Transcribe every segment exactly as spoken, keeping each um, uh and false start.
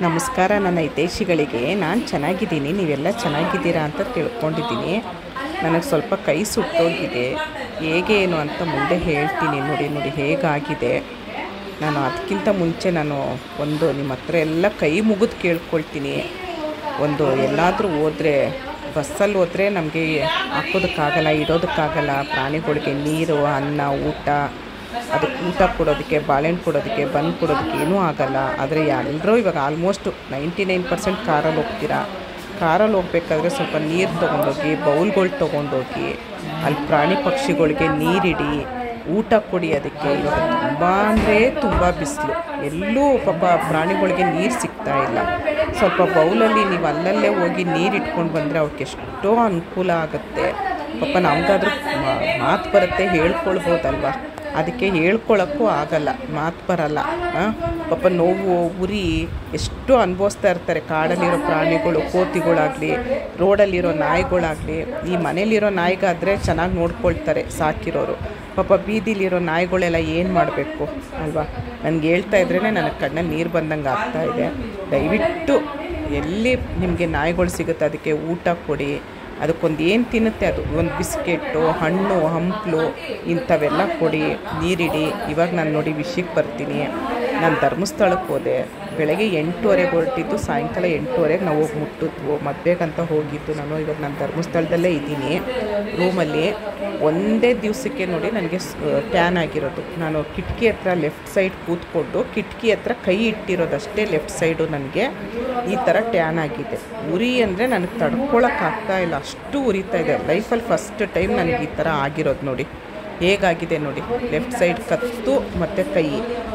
ನಮಸ್ಕಾರ ನನ್ನ ಹಿತೈಷಿಗಳಿಗೆ. ನಾನು ಚೆನ್ನಾಗಿದ್ದೀನಿ, ನೀವೆಲ್ಲ ಚೆನ್ನಾಗಿದ್ದೀರಾ ಅಂತ ತಿಳ್ಕೊಂಡಿದ್ದೀನಿ. ನನಗೆ ಸ್ವಲ್ಪ ಕೈ ಸುಟ್ಟೋಗಿದೆ, ಹೇಗೆ ಏನು ಅಂತ ಮುಂದೆ ಹೇಳ್ತೀನಿ. ನೋಡಿ ನೋಡಿ ಹೇಗಾಗಿದೆ. ನಾನು ಅದಕ್ಕಿಂತ ಮುಂಚೆ ನಾನು ಒಂದು ನಿಮ್ಮ ಹತ್ರ ಎಲ್ಲ ಕೈ ಮುಗಿದು ಕೇಳ್ಕೊಳ್ತೀನಿ. ಒಂದು ಎಲ್ಲಾದರೂ ಹೋದರೆ, ಬಸ್ಸಲ್ಲಿ ಹೋದರೆ ನಮಗೆ ಹಾಕೋದಕ್ಕಾಗಲ್ಲ, ಇಡೋದಕ್ಕಾಗಲ್ಲ. ಪ್ರಾಣಿಗಳಿಗೆ ನೀರು, ಅನ್ನ, ಊಟ, ಅದಕ್ಕೆ ಊಟ ಕೊಡೋದಕ್ಕೆ, ಬಾಳೆಹಣ್ಣು ಕೊಡೋದಕ್ಕೆ, ಬನ್ ಕೊಡೋದಕ್ಕೆ ಏನೂ ಆಗೋಲ್ಲ. ಆದರೆ ಎಲ್ಲರೂ ಇವಾಗ ಆಲ್ಮೋಸ್ಟು ನೈಂಟಿ ನೈನ್ ಪರ್ಸೆಂಟ್ ಕಾರಲ್ಲಿ ಹೋಗ್ತೀರಾ. ಕಾರಲ್ಲಿ ಹೋಗ್ಬೇಕಾದ್ರೆ ಸ್ವಲ್ಪ ನೀರು ತೊಗೊಂಡೋಗಿ, ಬೌಲ್ಗಳು ತೊಗೊಂಡೋಗಿ, ಅಲ್ಲಿ ಪ್ರಾಣಿ ಪಕ್ಷಿಗಳಿಗೆ ನೀರಿಡಿ, ಊಟ ಕೊಡಿ. ಅದಕ್ಕೆ ಇವಾಗ ತುಂಬ ಅಂದರೆ ತುಂಬ ಬಿಸಿಲು, ಎಲ್ಲೂ ಪಾಪ ಪ್ರಾಣಿಗಳಿಗೆ ನೀರು ಸಿಗ್ತಾ ಇಲ್ಲ. ಸ್ವಲ್ಪ ಬೌಲಲ್ಲಿ ನೀವು ಅಲ್ಲಲ್ಲೇ ಹೋಗಿ ನೀರು ಇಟ್ಕೊಂಡು ಬಂದರೆ ಅವ್ರಿಗೆ ಎಷ್ಟೋ ಅನುಕೂಲ ಆಗುತ್ತೆ. ಪಾಪ ನಮಗಾದ್ರೂ ಮಾತು ಬರುತ್ತೆ, ಹೇಳ್ಕೊಳ್ಬೋದಲ್ವ. ಅದಕ್ಕೆ ಹೇಳ್ಕೊಳಕ್ಕೂ ಆಗಲ್ಲ, ಮಾತು ಬರಲ್ಲ. ಪಾಪ ನೋವು, ಉರಿ ಎಷ್ಟು ಅನುಭವಿಸ್ತಾ ಇರ್ತಾರೆ ಕಾಡಲ್ಲಿರೋ ಪ್ರಾಣಿಗಳು, ಕೋತಿಗಳಾಗಲಿ, ರೋಡಲ್ಲಿರೋ ನಾಯಿಗಳಾಗಲಿ. ಈ ಮನೇಲಿರೋ ನಾಯಿಗಾದರೆ ಚೆನ್ನಾಗಿ ನೋಡ್ಕೊಳ್ತಾರೆ ಸಾಕಿರೋರು. ಪಾಪ ಬೀದಿಲಿರೋ ನಾಯಿಗಳೆಲ್ಲ ಏನು ಮಾಡಬೇಕು ಅಲ್ವಾ. ನನಗೆ ಹೇಳ್ತಾ ಇದ್ರೇ ನನಗೆ ಕಣ್ಣಲ್ಲಿ ನೀರು ಬಂದಂಗೆ ಆಗ್ತಾಯಿದೆ. ದಯವಿಟ್ಟು ಎಲ್ಲಿ ನಿಮಗೆ ನಾಯಿಗಳು ಸಿಗುತ್ತೆ ಅದಕ್ಕೆ ಊಟ ಕೊಡಿ. ಅದಕ್ಕೊಂದು ಏನು ತಿನ್ನುತ್ತೆ ಅದು, ಒಂದು ಬಿಸ್ಕೆಟು, ಹಣ್ಣು, ಹಂಪಲು ಇಂಥವೆಲ್ಲ ಕೊಡಿ, ನೀರಿಡಿ. ಇವಾಗ ನಾನು ನೋಡಿ ವಿಷಯಕ್ಕೆ ಬರ್ತೀನಿ. ನಾನು ಧರ್ಮಸ್ಥಳಕ್ಕೆ ಹೋದೆ. ಬೆಳಗ್ಗೆ ಎಂಟೂವರೆಗೆ ಹೊರಟಿದ್ದು, ಸಾಯಂಕಾಲ ಎಂಟೂವರೆಗೆ ನಾವು ಹೋಗಿ ಮುಟ್ಟಿದ್ವು. ಮದುವೆಗಂತ ಹೋಗಿದ್ದು ನಾನು. ಇವಾಗ ನಾನು ಧರ್ಮಸ್ಥಳದಲ್ಲೇ ಇದ್ದೀನಿ ರೂಮಲ್ಲಿ. ಒಂದೇ ದಿವಸಕ್ಕೆ ನೋಡಿ ನನಗೆ ಟ್ಯಾನ್ ಆಗಿರೋದು. ನಾನು ಕಿಟಕಿ ಹತ್ರ ಲೆಫ್ಟ್ ಸೈಡ್ ಕೂತ್ಕೊಂಡು ಕಿಟಕಿ ಹತ್ರ ಕೈ ಇಟ್ಟಿರೋದಷ್ಟೇ ಲೆಫ್ಟ್ ಸೈಡು ನನಗೆ ಈ ಥರ ಟ್ಯಾನ್ ಆಗಿದೆ. ಉರಿ ಅಂದರೆ ನನಗೆ ತಡ್ಕೊಳಕ್ಕಾಗ್ತಾ ಇಲ್ಲ, ಅಷ್ಟು ಉರಿತಾ ಇದೆ. ಲೈಫಲ್ಲಿ ಫಸ್ಟ್ ಟೈಮ್ ನನಗೆ ಈ ಥರ ಆಗಿರೋದು. ನೋಡಿ ಹೇಗಾಗಿದೆ ನೋಡಿ, ಲೆಫ್ಟ್ ಸೈಡ್ ಕತ್ತು ಮತ್ತು ಕೈ.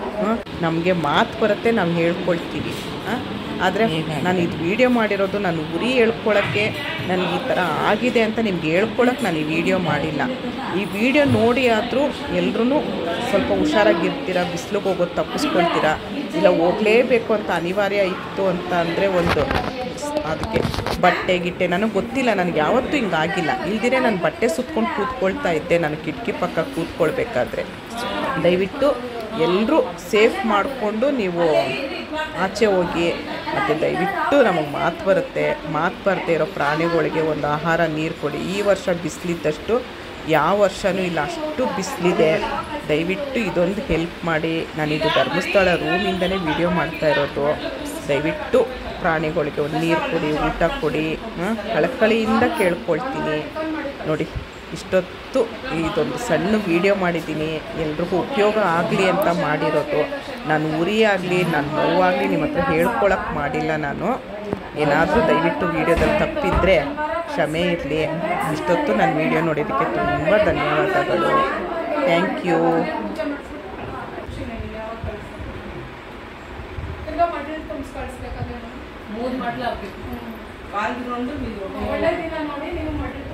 ನಮಗೆ ಮಾತು ಬರುತ್ತೆ, ನಾವು ಹೇಳ್ಕೊಳ್ತೀವಿ. ಆದರೆ ನಾನು ಇದು ವಿಡಿಯೋ ಮಾಡಿರೋದು ನಾನು ಉರಿ ಹೇಳ್ಕೊಳಕ್ಕೆ, ನನಗೆ ಈ ಥರ ಆಗಿದೆ ಅಂತ ನಿಮ್ಗೆ ಹೇಳ್ಕೊಳಕ್ಕೆ ನಾನು ಈ ವಿಡಿಯೋ ಮಾಡಿಲ್ಲ. ಈ ವಿಡಿಯೋ ನೋಡಿ ಆದರೂ ಎಲ್ಲರೂ ಸ್ವಲ್ಪ ಹುಷಾರಾಗಿರ್ತೀರ. ಬಿಸಿಲಿಗೆ ಹೋಗೋದು ತಪ್ಪಿಸ್ಕೊಳ್ತೀರಾ, ಇಲ್ಲ ಹೋಗಲೇಬೇಕು ಅಂತ ಅನಿವಾರ್ಯ ಇತ್ತು ಅಂತ ಅಂದರೆ ಒಂದು ಅದಕ್ಕೆ ಬಟ್ಟೆ ಗಿಟ್ಟೆ ನನಗೆ ಗೊತ್ತಿಲ್ಲ. ನನಗೆ ಯಾವತ್ತೂ ಹಿಂಗಾಗಿಲ್ಲ. ಇಲ್ದಿರೆ ನಾನು ಬಟ್ಟೆ ಸುತ್ಕೊಂಡು ಕೂತ್ಕೊಳ್ತಾ ಇದ್ದೆ ನಾನು ಕಿಟಕಿ ಪಕ್ಕ ಕೂತ್ಕೊಳ್ಬೇಕಾದ್ರೆ. ದಯವಿಟ್ಟು ಎಲ್ಲರೂ ಸೇಫ್ ಮಾಡಿಕೊಂಡು ನೀವು ಆಚೆ ಹೋಗಿ. ಮತ್ತು ದಯವಿಟ್ಟು ನಮಗೆ ಮಾತು ಬರುತ್ತೆ, ಮಾತು ಬರದೇ ಇರೋ ಪ್ರಾಣಿಗಳಿಗೆ ಒಂದು ಆಹಾರ, ನೀರು ಕೊಡಿ. ಈ ವರ್ಷ ಬಿಸಿಲಿದ್ದಷ್ಟು ಯಾವ ವರ್ಷವೂ ಇಲ್ಲ, ಅಷ್ಟು ಬಿಸಿಲಿದೆ. ದಯವಿಟ್ಟು ಇದೊಂದು ಹೆಲ್ಪ್ ಮಾಡಿ. ನಾನಿದು ಧರ್ಮಸ್ಥಳ ರೂಮಿಂದನೇ ವಿಡಿಯೋ ಮಾಡ್ತಾ ಇರೋದು. ದಯವಿಟ್ಟು ಪ್ರಾಣಿಗಳಿಗೆ ಒಂದು ನೀರು ಕೊಡಿ, ಊಟ ಕೊಡಿ. ಕಳಕಳಿಯಿಂದ ಕೇಳ್ಕೊಳ್ತೀನಿ. ನೋಡಿ ಇಷ್ಟೊತ್ತು ಇದೊಂದು ಸಣ್ಣ ವಿಡಿಯೋ ಮಾಡಿದ್ದೀನಿ, ಎಲ್ರಿಗೂ ಉಪಯೋಗ ಆಗಲಿ ಅಂತ ಮಾಡಿರೋದು. ನಾನು ಉರಿ ಆಗಲಿ, ನಾನು ನೋವಾಗಲಿ ನಿಮ್ಮ ಹತ್ರ ಹೇಳ್ಕೊಳಕ್ಕೆ ಮಾಡಿಲ್ಲ. ನಾನು ಏನಾದರೂ ದಯವಿಟ್ಟು ವೀಡಿಯೋದಲ್ಲಿ ತಪ್ಪಿದ್ರೆ ಕ್ಷಮೆ ಇರಲಿ. ಇಷ್ಟೊತ್ತು ನಾನು ವೀಡಿಯೋ ನೋಡೋದಕ್ಕೆ ತುಂಬ ಧನ್ಯವಾದಗಳು. Thank you. ಮೂರು ಮಾಡ್ಲಾಗಬೇಕು. ಕಾಲ್ ನೋಡಿ ನೀವು ಒಳ್ಳೆ ದಿನ ನೋಡಿ ನೀವು ಮಾಡಿ.